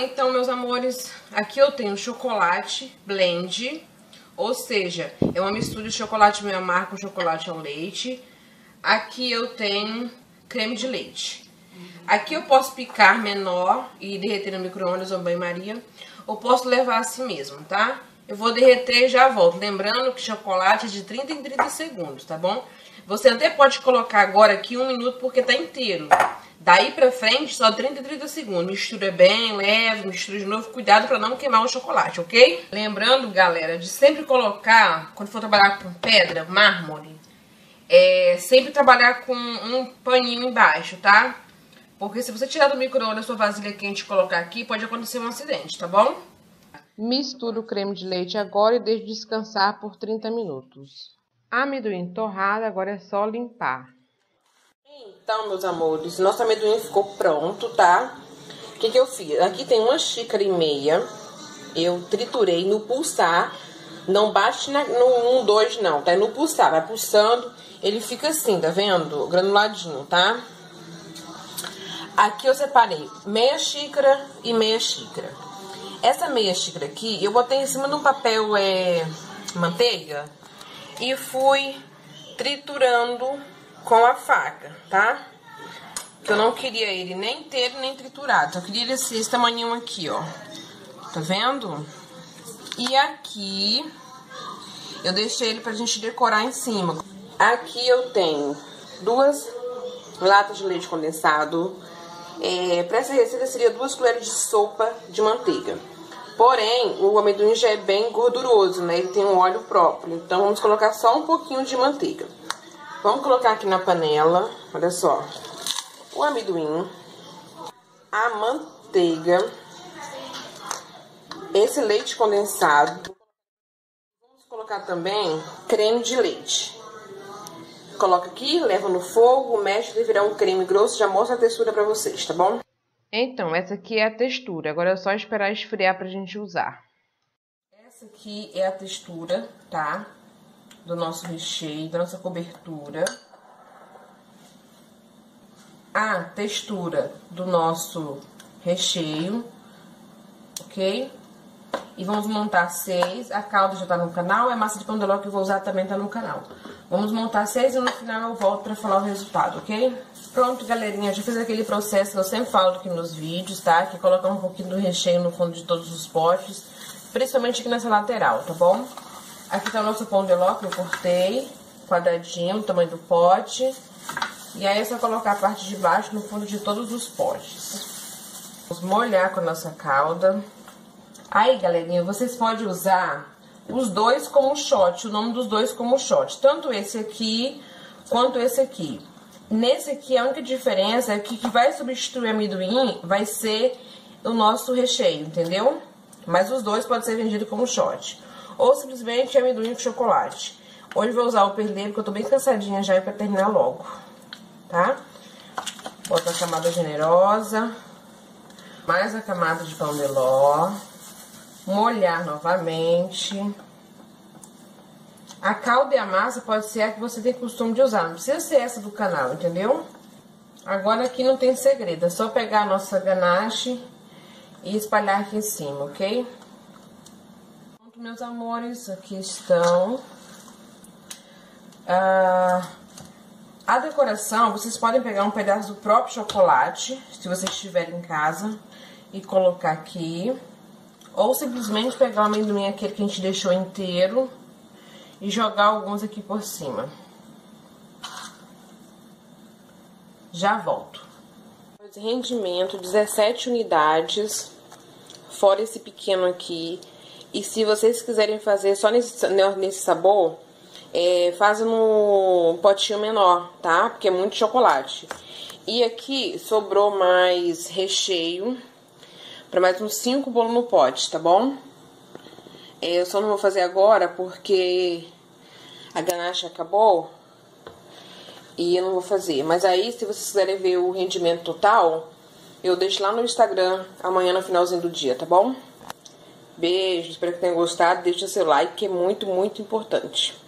Então, meus amores, aqui eu tenho chocolate blend, ou seja, é uma mistura de chocolate meio amargo com chocolate ao leite. Aqui eu tenho creme de leite. Aqui eu posso picar menor e derreter no micro-ondas ou banho-maria, ou posso levar assim mesmo, tá? Eu vou derreter e já volto. Lembrando que chocolate é de 30 em 30 segundos, tá bom? Você até pode colocar agora aqui 1 minuto porque tá inteiro. Daí pra frente, só 30 e 30 segundos. Mistura bem, leve, mistura de novo. Cuidado pra não queimar o chocolate, ok? Lembrando, galera, de sempre colocar, quando for trabalhar com pedra, mármore, sempre trabalhar com um paninho embaixo, tá? Porque se você tirar do micro-ondas sua vasilha quente e colocar aqui, pode acontecer um acidente, tá bom? Mistura o creme de leite agora e deixe descansar por 30 minutos. Amendoim torrado, agora é só limpar. Então, meus amores, nosso amendoim ficou pronto, tá? O que eu fiz? Aqui tem 1,5 xícaras. Eu triturei no pulsar. Não bate no 1, 2, não, tá? É no pulsar, vai pulsando. Ele fica assim, tá vendo? Granuladinho, tá? Aqui eu separei meia xícara e meia xícara. Essa meia xícara aqui, eu botei em cima de um papel manteiga e fui triturando com a faca, tá? Que eu não queria ele nem inteiro nem triturado. Eu queria ele assim, esse tamanho aqui, ó. Tá vendo? E aqui eu deixei ele pra gente decorar em cima. Aqui eu tenho 2 latas de leite condensado. Pra essa receita seria 2 colheres de sopa de manteiga. Porém, o amendoim já é bem gorduroso, né? Ele tem um óleo próprio. Então, vamos colocar só um pouquinho de manteiga. Vamos colocar aqui na panela, olha só. O amendoim, a manteiga, esse leite condensado. Vamos colocar também creme de leite. Coloca aqui, leva no fogo, mexe até virar um creme grosso, já mostra a textura pra vocês, tá bom? Então, essa aqui é a textura. Agora é só esperar esfriar pra gente usar. Essa aqui é a textura, tá? Do nosso recheio, da nossa cobertura. A textura do nosso recheio, ok? E vamos montar 6. A calda já tá no canal, a massa de pão de ló que eu vou usar também tá no canal. Vamos montar 6 e no final eu volto pra falar o resultado, ok? Pronto, galerinha, já fiz aquele processo que eu sempre falo aqui nos vídeos, tá? Que é colocar um pouquinho do recheio no fundo de todos os potes, principalmente aqui nessa lateral, tá bom? Aqui tá o nosso pão de ló que eu cortei, quadradinho, no tamanho do pote. E aí é só colocar a parte de baixo no fundo de todos os potes. Vamos molhar com a nossa calda. Aí, galerinha, vocês podem usar os dois como shot, o nome dos dois como shot. Tanto esse aqui, quanto esse aqui. Nesse aqui, a única diferença é que o que vai substituir o amendoim vai ser o nosso recheio, entendeu? Mas os dois podem ser vendidos como shot. Ou simplesmente amendoim com chocolate. Hoje eu vou usar o perlê, porque eu tô bem cansadinha já pra terminar logo, tá? Bota a camada generosa. Mais a camada de pão de ló. Molhar novamente. A calda e a massa pode ser a que você tem costume de usar. Não precisa ser essa do canal, entendeu? Agora aqui não tem segredo. É só pegar a nossa ganache e espalhar aqui em cima, ok? Pronto, meus amores. Aqui estão. A decoração, vocês podem pegar um pedaço do próprio chocolate, se vocês estiverem em casa, e colocar aqui. Ou simplesmente pegar o amendoim, aquele que a gente deixou inteiro, e jogar alguns aqui por cima. Já volto. Rendimento, 17 unidades, fora esse pequeno aqui. E se vocês quiserem fazer só nesse sabor, fazem no potinho menor, tá? Porque é muito chocolate. E aqui sobrou mais recheio para mais uns 5 bolos no pote, tá bom? Eu só não vou fazer agora porque a ganache acabou e eu não vou fazer. Mas aí, se vocês quiserem ver o rendimento total, eu deixo lá no Instagram amanhã no finalzinho do dia, tá bom? Beijo, espero que tenham gostado. Deixa seu like, que é muito, muito importante.